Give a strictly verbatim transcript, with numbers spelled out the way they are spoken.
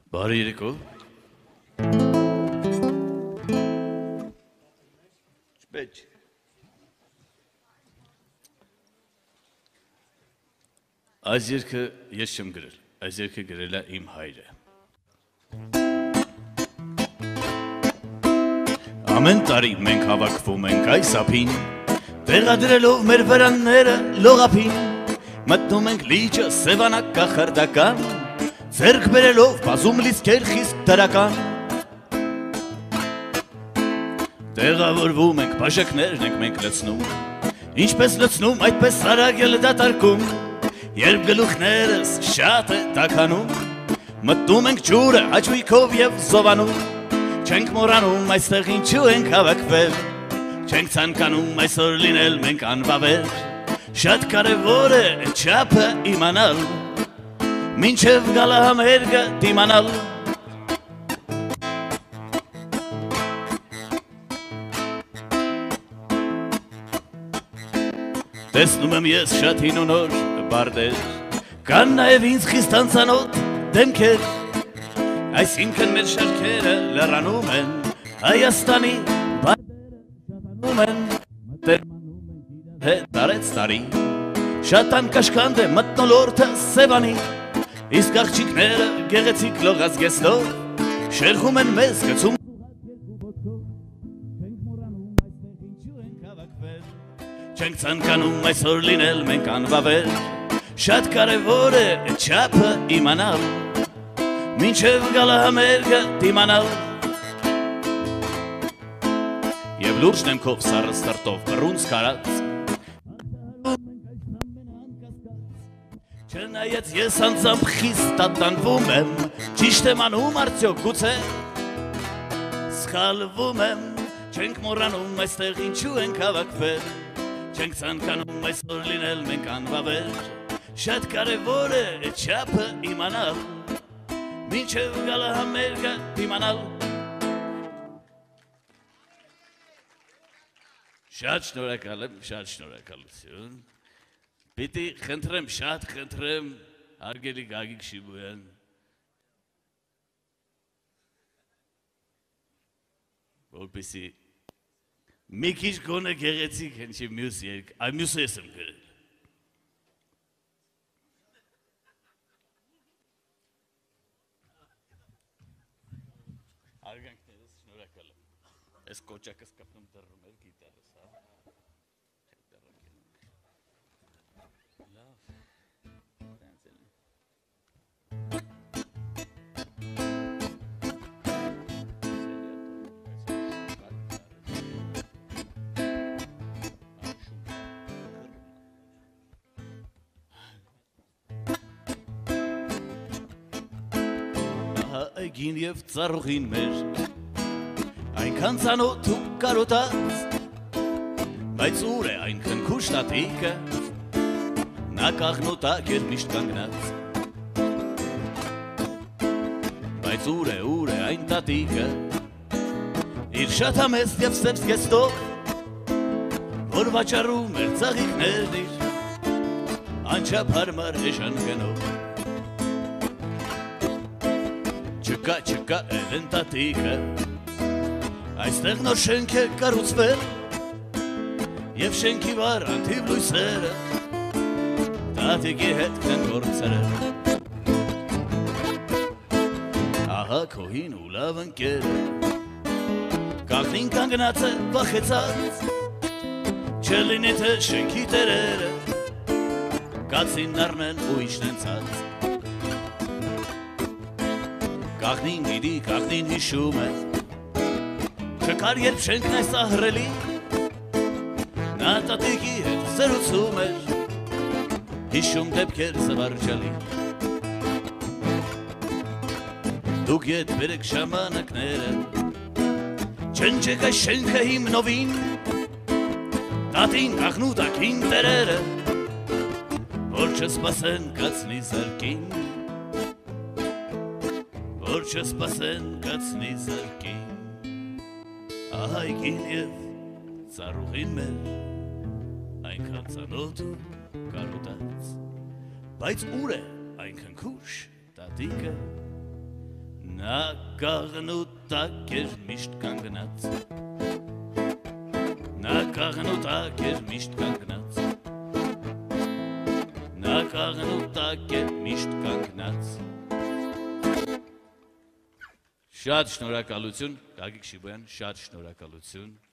Բարի երեկո։ Չպեջ։ Այս երգը ես չեմ գրել, այս երգը գրել է իմ հայրը։ Ամեն տարի մենք հավաքվում ենք այս ափին, տեղադրելով մեր վրանները լողափին, մտնում ենք լիճը սևանակ կախարդական, ձեռք բերելով բազում լիսկեր խիստ դրական։ Տեղավորվում ենք, բաժակներն ենք մենք լցնում, ինչպես լցնում, այդպես արագ էլ դատարկում, երբ գլուխներս շատ է տաքանում, մտնում ենք ջուրը հաճույքով եւ զովանում, չենք մոռանում այստեղ ինչու ենք հավաքվել, չենք ցանկանում այսօր լինել մենք անվավեր, շատ կարևոր է չափը իմանալ, մինչև գալը համերգը դիմանալ։ Տեսնում եմ ես շատ հին ու նոր բարդեր, կան նաև ինձ խիստ անծանոթ դեմքեր, այսինքն մեր շարքերը լռանում են, Հայաստանի բարդերը շատանում են, մտերմանում են իրար հետ տարեց տարի, շատ անկաշկանդ է մթնոլորտը Սևանի, իսկ աղջիկները գեղեցիկ լողազգեստով շերխում են մեզ գցում չենք ցանկանում այսօր լինել մենք անվավեր, շատ կարևոր է չափը իմանալ, մինչև գալը համերգը դիմանալ։ Եվ լուրջ դեմքով սառը սրտով բռունց կարած, չնայած ես անձամբ խիստ ատանվում եմ, ճիշտ եմ անում արդյոք գուցե, սխալվում եմ, չենք մոռանում այստեղ ինչու ենք հավաքվել, չենք ցանկանում այսօր լինել մենք անվավեր, շատ կարևոր է չափը իմանալ, մինչև գալը համերգը դիմանալ։ Շատ շնորհակալ եմ, շատ շնորհակալություն։ Պիտի խնդրեմ, շատ խնդրեմ, հարգելի Գագիկ Շիբոյան, որպեսզի մի քիչ գոնե գեղեցիկ հնչի մյուս երգ, այ մյուսը ես եմ գրել։ Արգանքներս շնորհակալ եմ։ Այս կոճակս կապնում դռնում էր գիտարս, հա։ Լավ։ Այգին և ծառուղին մեր, այնքան ծանոթ ու կարոտած, բայց ուր է այն քնքուշ տատիկը, նա կաղնոտակ էր միշտ կանգնած, բայց ուր է, ուր է այն տատիկը, իր շատ համեստ և սև զգեստով, որ վաճառում էր ծաղիկներն իր, անչափ հարմար էժան գնով։ Չկա, չկա էլ են տատիկը, այստեղ նոր շենք է կառուցվել, և շենքի վար անթիվ լույսերը, տատիկի հետ կեն գործերը։ Ահա քո հին ու լավ ընկերը, կաղնին կանգնած է վախեցած, չլինի թե շենքի տերերը, կացին առնեն ու իջնեն ցած։ Կաղնին գիտի, կաղնին հիշում է, չկար երբ շենքն այս ահռելի, նա տատիկի հետ զրուցում էր, հիշում դեպքեր զվարճալի։ Դուք ետ բերեք ժամանակները, չնչեք այս շենքը հիմնովին, տատին կաղնուտակին տերերը, որ չսպասեն կացնի զարկին, որ չսպասեն կացնի զարկին, այգին և ծառուղին մեր, այնքան ծանոթ ու կարոտած, բայց ուր է այն քնքուշ տատիկը, Նա կաղնուտակ էր միշտ կանգնած Նա կաղնուտակ էր միշտ կանգնած Նա կաղնուտակ էր միշտ կանգնած Շատ շնորհակալություն, Գագիկ Շիբոյան, շատ շնորհակալություն